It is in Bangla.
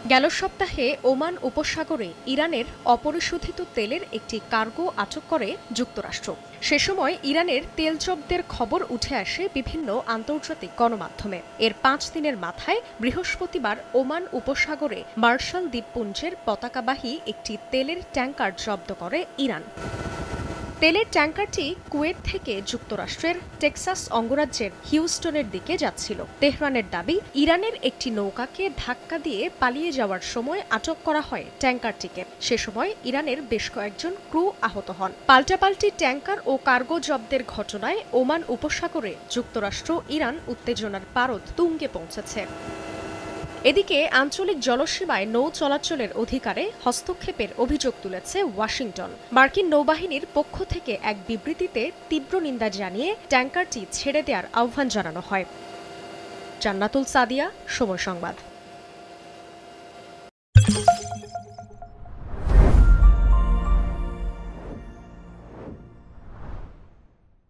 গেল সপ্তাহে ওমান উপসাগরে ইরানের অপরিশোধিত তেলের একটি কার্গো আটক করে যুক্তরাষ্ট্র। সে সময় ইরানের তেল জব্দের খবর উঠে আসে বিভিন্ন আন্তর্জাতিক গণমাধ্যমে। এর 5 দিনের মাথায় বৃহস্পতিবার ওমান উপসাগরে মার্শাল দ্বীপপুঞ্জের পতাকাবাহী একটি তেলের ট্যাঙ্কার জব্দ করে ইরান। তেলের ট্যাঙ্কারটি কুয়েত থেকে যুক্তরাষ্ট্রের টেক্সাস অঙ্গরাজ্যের হিউস্টনের দিকে যাচ্ছিল। তেহরানের দাবি, ইরানের একটি নৌকাকে ধাক্কা দিয়ে পালিয়ে যাওয়ার সময় আটক করা হয় ট্যাঙ্কারটিকে। সে সময় ইরানের বেশ কয়েকজন ক্রু আহত হন। পাল্টাপাল্টি ট্যাঙ্কার ও কার্গো জব্দের ঘটনায় ওমান উপসাগরে যুক্তরাষ্ট্র ইরান উত্তেজনার পারদ তুঙ্গে পৌঁছেছে। এদিকে আঞ্চলিক জলসীমায় নৌ চলাচলের অধিকারে হস্তক্ষেপের অভিযোগ তুলেছে ওয়াশিংটন। মার্কিন নৌবাহিনীর পক্ষ থেকে এক বিবৃতিতে তীব্র নিন্দা জানিয়ে ট্যাঙ্কারটি ছেড়ে দেওয়ার আহ্বান জানানো হয়। জান্নাতুল সাদিয়া, সময় সংবাদ।